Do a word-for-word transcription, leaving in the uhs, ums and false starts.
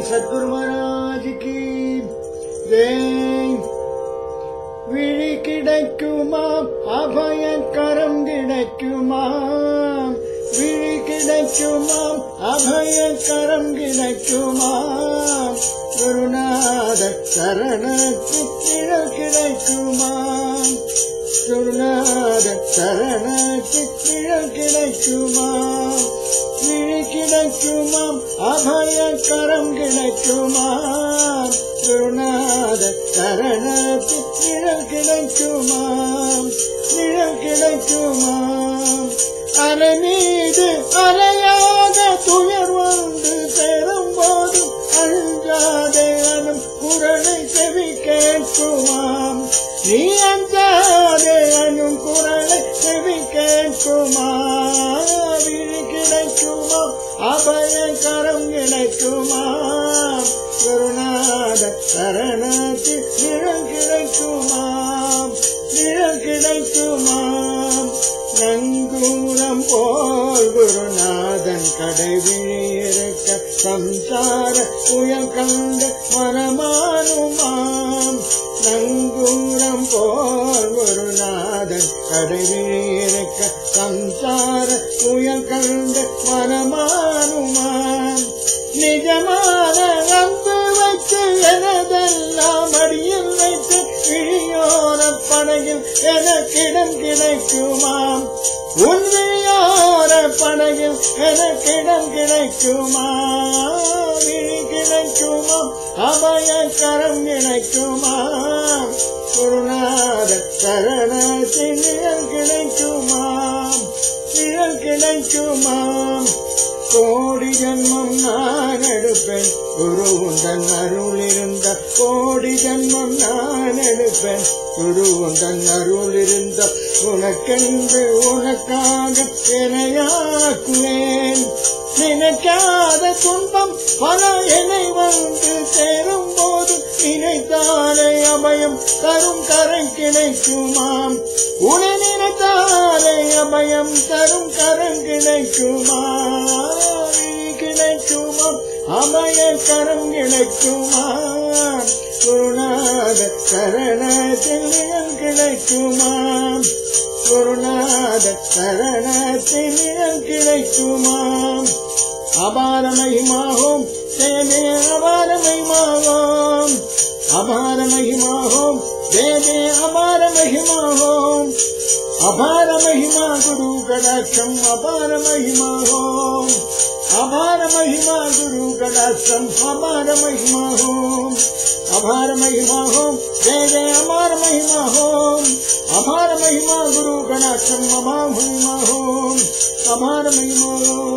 सद्गुरु महाराज की जय। विழி கிடைக்குமாம் அபயக்கரம் கிடைக்குமாம், விழி கிடைக்குமாம் அபயக்கரம் கிடைக்குமாம், குருநாத சரணத்தில் நிழல் கிடைக்குமாம், குருநாத சரணத்தில் நிழல் கிடைக்குமாம், விழி கிடைக்குமாம் அபயக்கரம் கிடைக்குமாம், குருநாத சரணத்தில் நிழல் கிடைக்குமாம், நிழல் கிடைக்குமாம். அலை மீது அலையாக துயர் வந்து சேரும் போதும் அஞ்சாதே அனும் குரலை செவி கேட்குமாம், நீ அஞ்சாதே அனும் குரலை செவி கேட்குமாம், விழி கிடைக்குமாம் அபயக்கரம் கிடைக்குமாம், குருநாத சரணத்தில் நிழல் கிடைக்குமாம், நிழல் கிடைக்குமாம். நங்கூரம் போல் குருநாதன் கடைவிழியிருக்க சம்சார புயல் கண்டு மனமானுமாம், நங்கூரம் போல் குருநாதன் கடைவிழியிருக்க சம்சார புயல் கண்டு மனமானுமாம், நிஜமான அன்பு வைத்து எனதெல்லாம் அடியில் வைத்து விழியோர படையில் எனக்கிடம் கிடைக்குமாம், உன் விழியோர படையில் எனக்கிடம் கிடைக்குமாம், விழி கிடைக்குமாம் அபயக்கரம் கிடைக்குமாம், குருநாத சரணத்தில் நிழல் கிடைக்குமாம், நிழல் கிடைக்குமாம். கோடி ஜன்மம் நான் எடுப்பேன் குரு உந்தன் அருள் இருந்த, கோடி ஜன்மம் நான் எடுப்பேன் குரு உந்தன் அருள் இருந்த, உனக்கென்று உனக்காக இணையாக்குவேன், நினைக்காத துன்பம் பல என்னை வந்து சேரும் போது நினைத்தாலே அபயம் தரும் கரை கிடைக்குமாம், உன்னை நினைத்தாலே அபயம் தரும் கரை கிடைக்குமாம், கிடைக்குமாம் அபயக்கரம் கிடைக்குமாம், குருநாத சரணத்தில் நிழல் கிடைக்குமாம், குருநாத சரணத்தில் நிழல் கிடைக்குமாம். அபார மகிமாகும் தேவே அபார மகிமாகும், அபார மகிமாகும் தேவே அபார மகிமாகும், அபார மகிமா குரு கடாட்சம் அபார மகிமாகும், அபார மகிமா குரு கடாட்சம் அபார மகிமாகும், அபார மகிமாகும் தேவே அபார மகிமாகும், அபார மகிமா குரு கடாட்சம் அபார மகிமாகும், அபார மகிமாகும்.